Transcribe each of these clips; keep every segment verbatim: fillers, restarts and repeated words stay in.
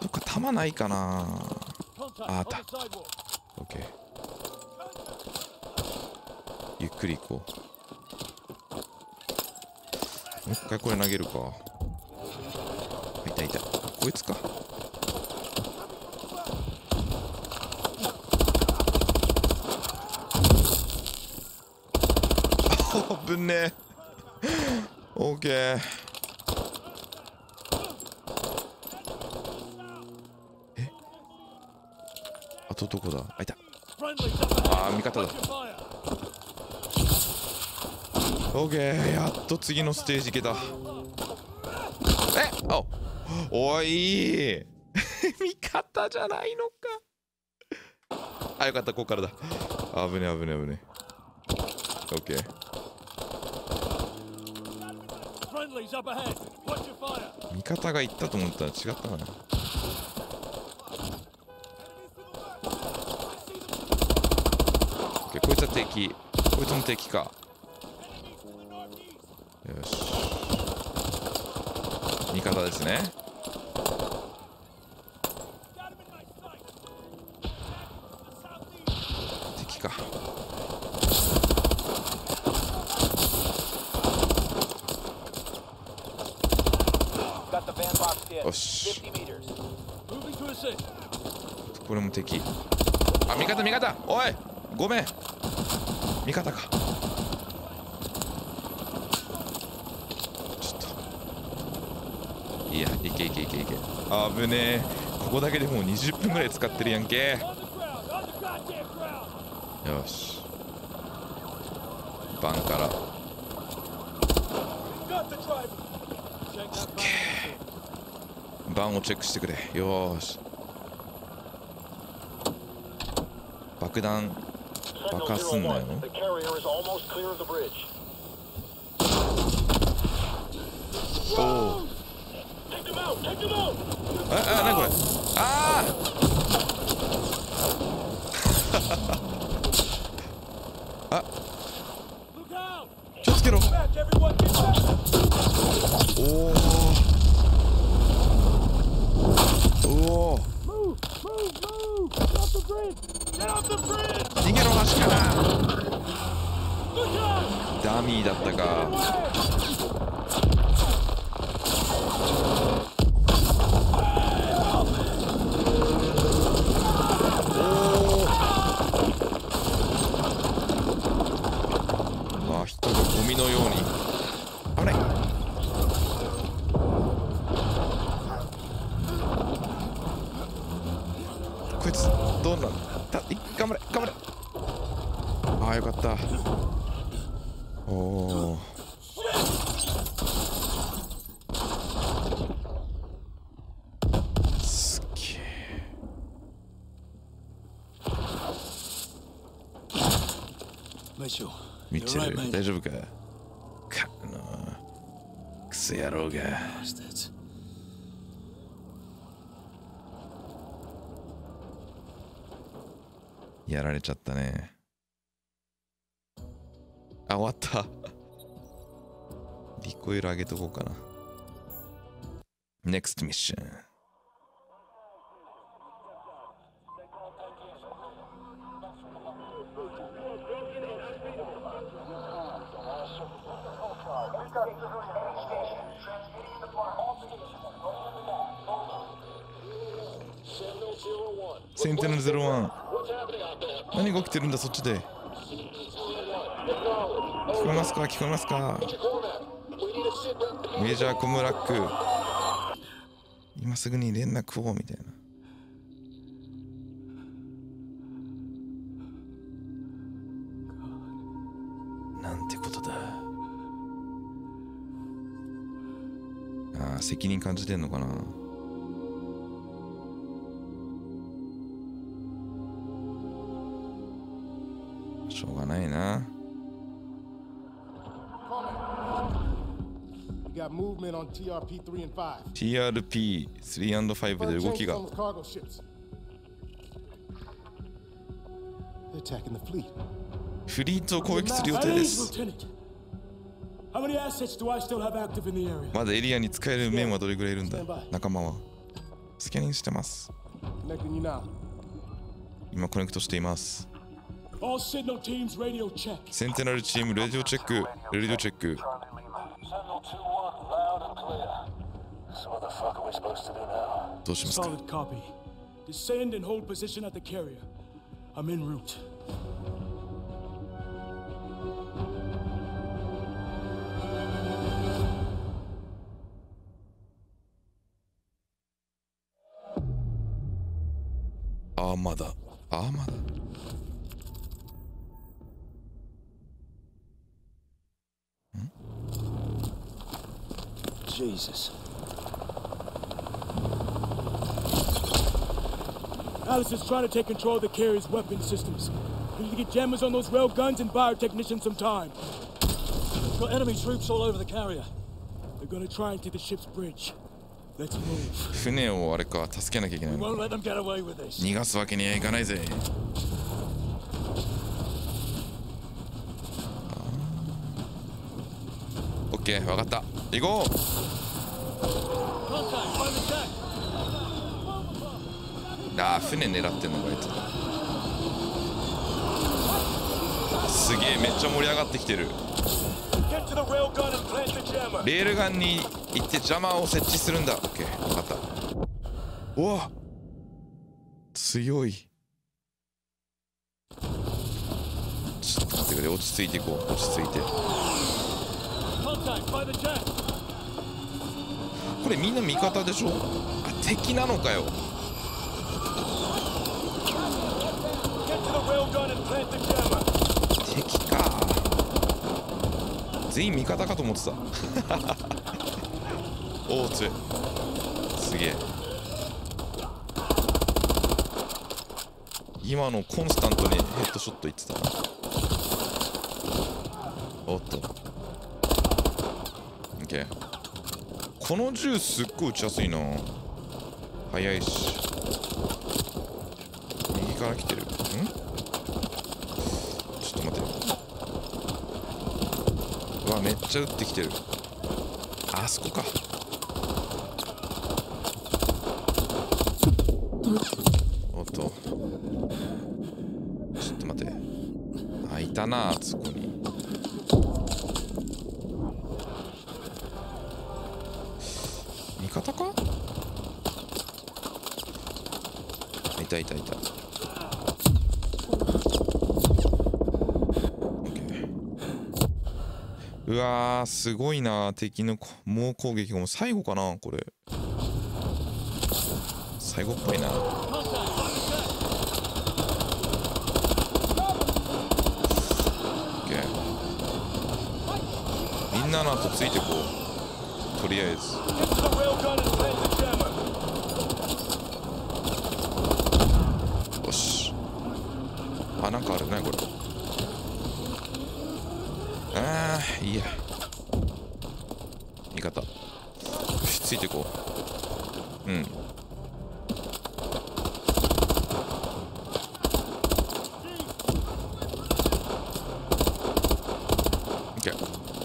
どっか弾ないかな。あ、あった。オッケー。ゆっくり行こう。もう一回これ投げるか。いたいた。こいつか。あぶんねえ。オッケー。え、あとどこだ。あ、いた。あー、味方だ。オッケー。やっと次のステージ行けた。え、あ、おい味方じゃないのか。あ、よかった、ここからだ。あぶね危ね危ね。オッケー。味方が行ったと思ったら違ったかな。オッケー、こいつは敵。こいつも敵か。よし。味方ですね。敵か。よし。これも敵。あ、味方味方。おい、ごめん。味方か。ちょっといや、いけいけいけいけ。あぶねえ。ここだけでもうにじゅっぷんぐらい使ってるやんけ。よし、バンからバンをチェックしてくれ。よーし。爆弾爆発すんなよ。おお。ああ、なにこれ。あああ、気をつけろ。おおおお。逃げろ、橋から。ダミーだったか。おお。あ、人がゴミのように。あれ、こいつどうなんだ。頑張れ頑張れ。ああ、よかった。おお。すっげえ。ミッチェル、大丈夫か。かあのクソ野郎が。やられちゃったね。あ、終わった。リコイル上げとこうかな。ネクストミッション。センテナルゼロワン。何が起きてるんだそっちで。聞こえますか聞こえますか。メジャーコムラック、今すぐに連絡をみたいな。なんてことだ。ああ、責任感じてんのかな。しょうがないな。ティーアールピースリーアンドファイブ で動きが。フリートを攻撃する予定です。まだエリアに使える面はどれぐらいいるんだ。仲間はスキャニングしてます。今コネクトしています。センテナルチームレディオチェック、レディオチェック。どうしますか。アーマーだ。アーマーだ。ん Jesus. Alice is trying to take control of the carrier's weapon systems. We need to get jammers on those rail guns and buy our technicians some time. We've got enemy troops all over the carrier. They're gonna try and take the ship's bridge. Let's move. 船をあれか助けなきゃいけない We の won't か。 let them get away with this. 逃がすわけにはいかないぜ。オッケー、わかった。行こう。あー、船狙ってんのかあいつ。すげえ、めっちゃ盛り上がってきてる。レールガンに行ってジャマーを設置するんだ。オッケー、分かった。うわ、強い。ちょっと待ってくれ、落ち着いていこう。落ち着いて。これみんな味方でしょ。あ、敵なのかよ。敵か。全員味方かと思ってた。おお、強い。すげえ。今のコンスタントにヘッドショットいってたな。おっと。オッケー。この銃すっごい撃ちやすいな。速いし。右から来てる。ん？ちょっと待って。うわ、めっちゃ撃ってきてる。あそこか。おっと。ちょっと待って。あ、いたな、あそこに。味方か？いたいたいた。うわー、すごいな。敵の猛攻撃がもう最後かな、これ。最後っぽいな。オッケー。みんなの後ついてこう。とりあえず。よし。あ、なんかあるね、これ。ああ、いいや。味方。よし、ついていこう。うん。オッケー。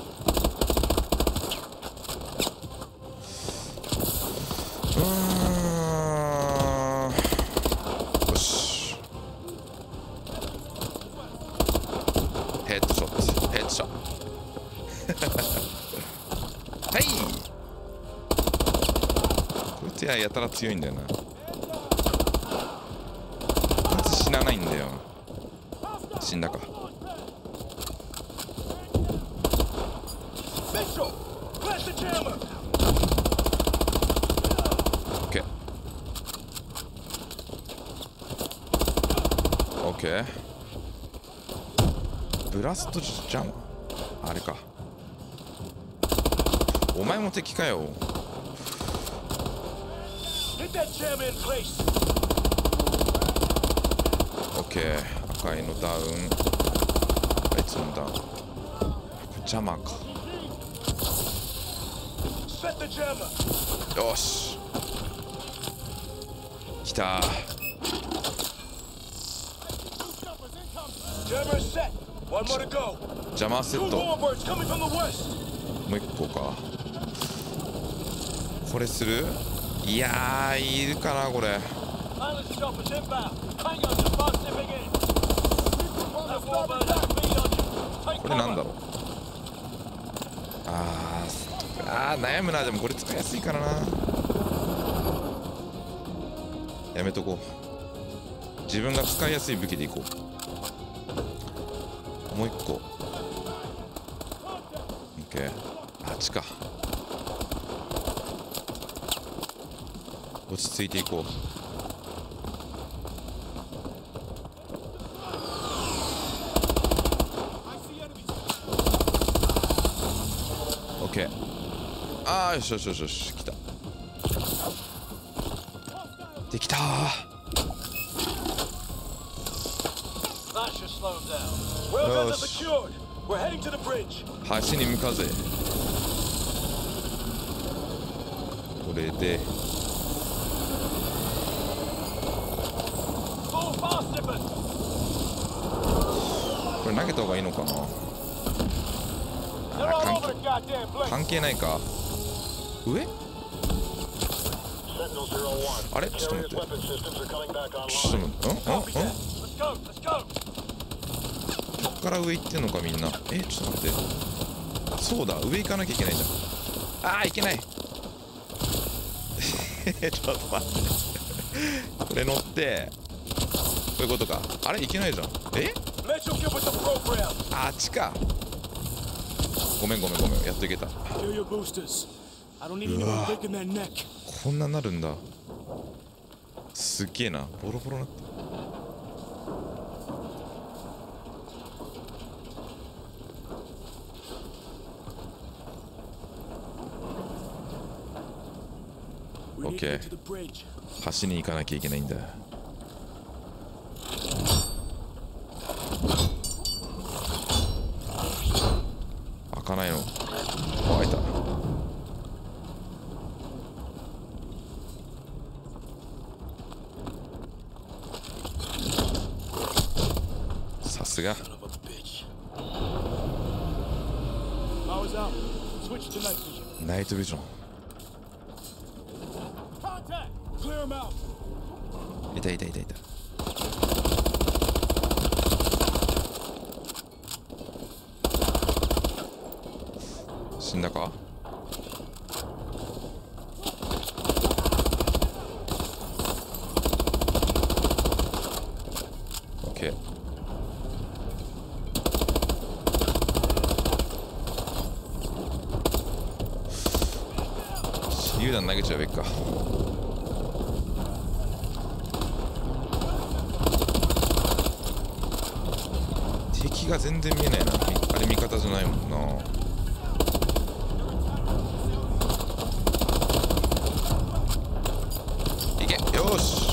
うーん。よし。ヘッドショット。ヘッドショット。はい。こいつややたら強いんだよな。こいつ死なないんだよ。死んだか。オッケー。オッケー。ブラストジャム。あれか。お前も敵かよ。オッケー。赤いのダウン。あいつもダウン。これジャマーか。よし。来た。ジャマーセット。もう一個か。これする？ いやー、いるかなこれ。これなんだろう。あーあー悩むな。でもこれ使いやすいからな。やめとこう。自分が使いやすい武器でいこう。もう一個 OK。 あっちか。落ち着いていこう。オッケー。ああ、よしよしよしよし、来た。できたー。よし、橋に向かうぜ。これでこれ投げた方がいいのかな。あ、関係、関係ないか。上あれ、ちょっと待って、ちょっと待って、うんうんうん、こっから上行ってんのかみんな。え、ちょっと待って、そうだ、上行かなきゃいけないじゃん。あー、いけないちょっと待ってこれ乗ってこういうことか。あれ、いけないじゃん。え、あっちか。ごめんごめんごめん、やっといけた。うわ、こんななるんだ。すっげえな。ボロボロなって。オッケー。橋に行かなきゃいけないんだ。開かないの。あ、開いた。さすが。ナイトビジョン。いたいたいたいた。死んだか。オッケー。手榴弾投げちゃうべきか。敵が全然見えないな。あれ味方じゃないもんな。いけ、よし。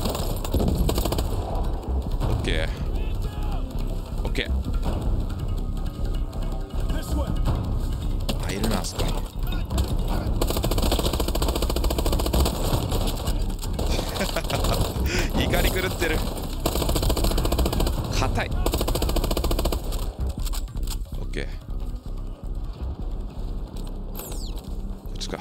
オッケーオッケー。あ、いるな、あそこに。怒り狂ってる。硬い。オッケー。こっちか。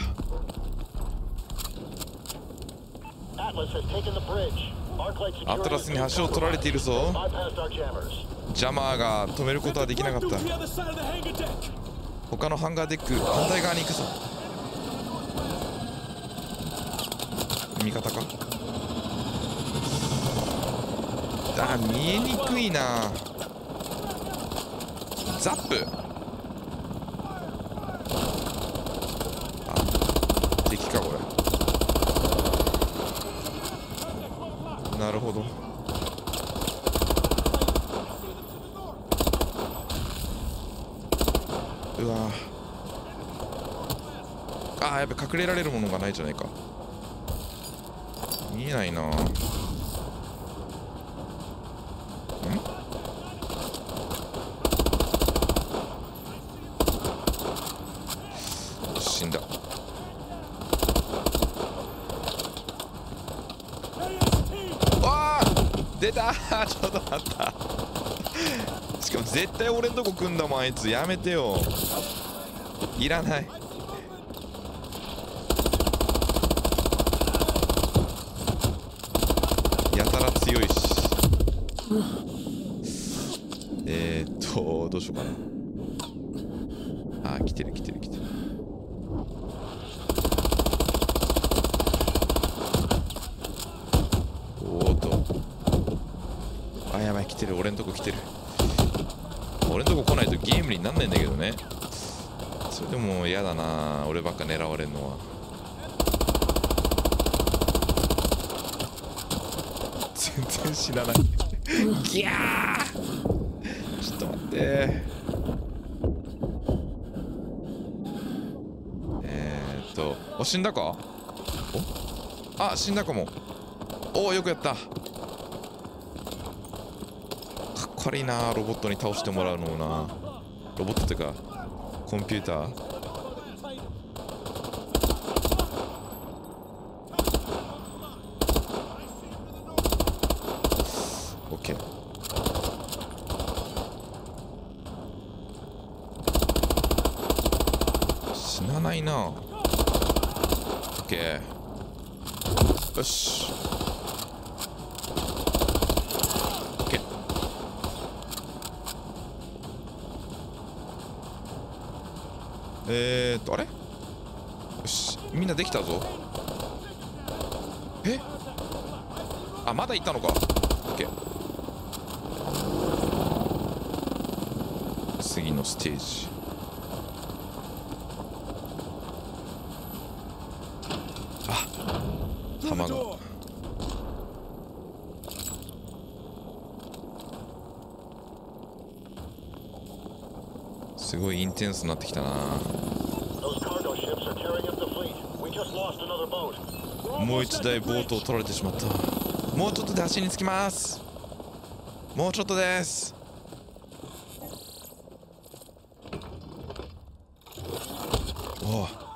アトラスに橋を取られているぞ。ジャマーが止めることはできなかった。他のハンガーデック反対側に行くぞ。味方か。あ、見えにくいな。ザップ。あ、敵かこれ。なるほど。うわあー、やっぱ隠れられるものがないじゃないか。見えないな。ん？死んだ。わあ、出たーちょっと待った。しかも絶対俺んとこ来んだもんあいつ。やめてよ。いらない。 強いし。えーっとどうしようかな。あー来てる来てる来てる。おーっと、あやばい来てる、俺んとこ来てる。俺んとこ来ないとゲームになんないんだけどね。それでも嫌だな、俺ばっか狙われるのは。全然知らないギャー、ちょっと待って。えーっとお、死んだか。お、あ、死んだかも。おお、よくやった。かっこ悪いな、ロボットに倒してもらうのもな。ロボットってかコンピューター。オッケー。死なないな。オッケー、よし。オッケー。えーっとあれ、よし、みんなできたぞ。え、あ、まだいったのか。オッケー。次のステージ。あ、弾が。すごいインテンスになってきたな。もう一台ボートを取られてしまった。もうちょっとで足につきます。もうちょっとです。おう、